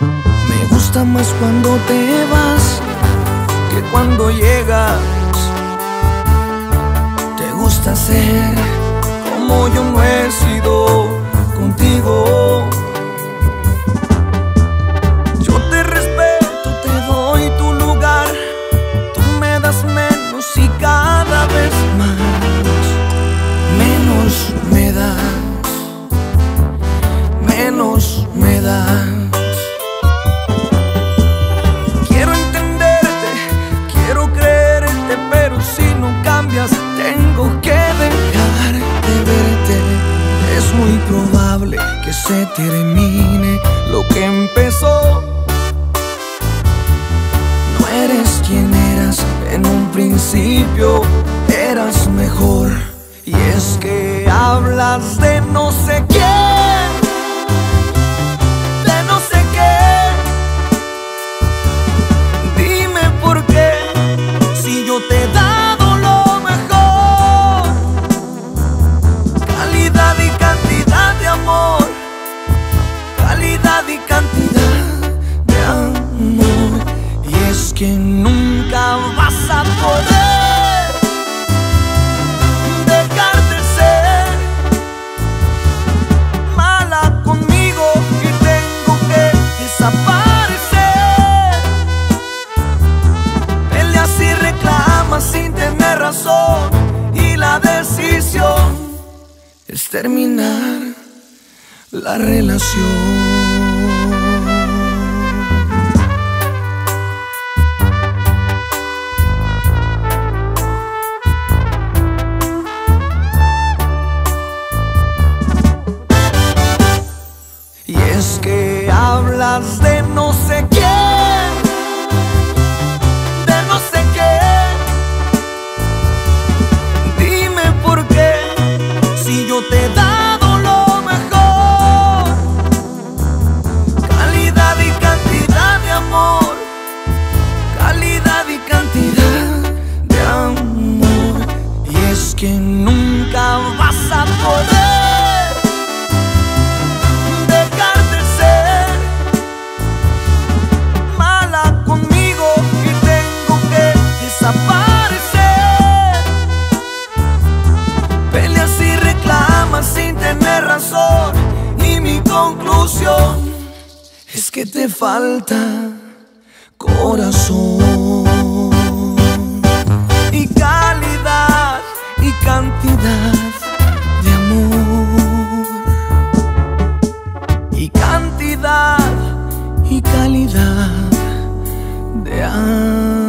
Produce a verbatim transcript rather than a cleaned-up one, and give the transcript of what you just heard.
Me gusta más cuando te vas que cuando llegas. Te gusta ser como yo no he sido contigo. Yo te respeto, te doy tu lugar. Tú me das menos y cada vez más. Menos me das, menos me das. Quiero entenderte, quiero creerte, pero si no cambias tengo que dejar de verte. Es muy probable que se termine lo que empezó. No eres quien eras en un principio, eras mejor. Y es que hablas de no sé quién, de no sé qué. Dime por qué, si yo te he dado lo mejor. Calidad y cantidad de amor, calidad y cantidad de amor. Y es que nunca vas a poder sin tener razón, y la decisión es terminar la relación. Y es que hablas de no sé quién, de no sé qué. Si yo te he dado lo mejor, calidad y cantidad de amor, calidad y cantidad de amor. Y es que nunca vas a poder dejar de ser mala conmigo y tengo que desaparecer. Sin tener razón, y mi conclusión es que te falta corazón. Y calidad y cantidad de amor, y cantidad y calidad de amor.